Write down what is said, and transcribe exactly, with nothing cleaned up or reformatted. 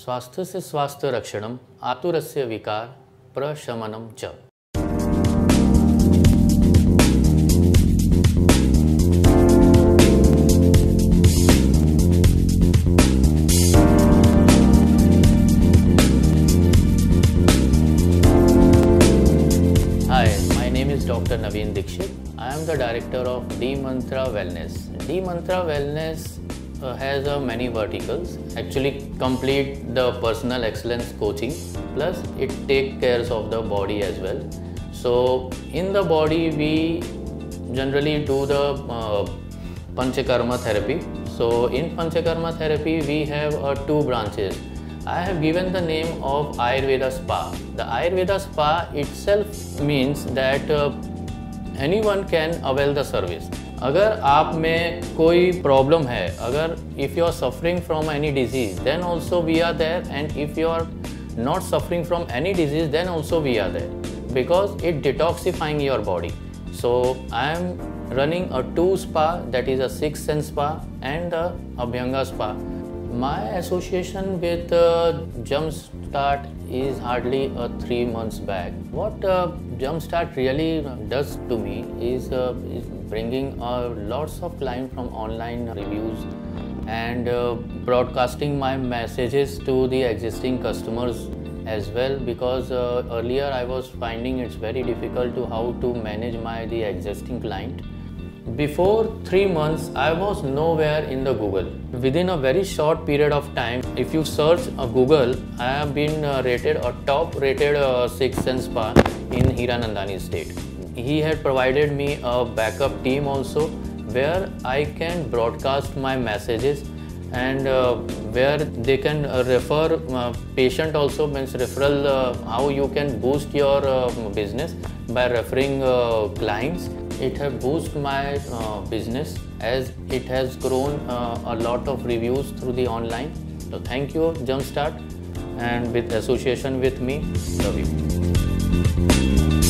स्वास्थ्यस्य स्वास्थ्य रक्षणम आतुरस्य विकार प्रशमनम च. Hi, my name is Doctor Naveen Dikshit. I am the director of D Mantra Wellness. D Mantra Wellness uh, has uh, many verticals. Actually, complete the personal excellence coaching. Plus, it take cares of the body as well. So, in the body, we generally do the uh, Panchakarma therapy. So, in Panchakarma therapy, we have uh, two branches. I have given the name of Ayurveda Spa. The Ayurveda Spa itself means that uh, anyone can avail the service. अगर आप में कोई problem है, अगर if you are suffering from any disease, then also we are there, and if you are not suffering from any disease, then also we are there, because it detoxifying your body. So I am running a two spa, that is a six sense spa and a Abhyanga spa. My association with uh, Jumpstart is hardly uh, three months back. What uh, Jumpstart really does to me is, uh, is bringing uh, lots of clients from online reviews and uh, broadcasting my messages to the existing customers as well, because uh, earlier I was finding it's very difficult to how to manage my the existing client. Before three months, I was nowhere in the Google. Within a very short period of time, if you search uh, Google, I have been uh, rated a top rated uh, six sense spa in Hiranandani state. He had provided me a backup team also, where I can broadcast my messages and uh, where they can uh, refer uh, patient also, means referral, uh, how you can boost your uh, business by referring uh, clients. It has boosted my uh, business, as it has grown uh, a lot of reviews through the online. So thank you Jumpstart, and with association with me, love you.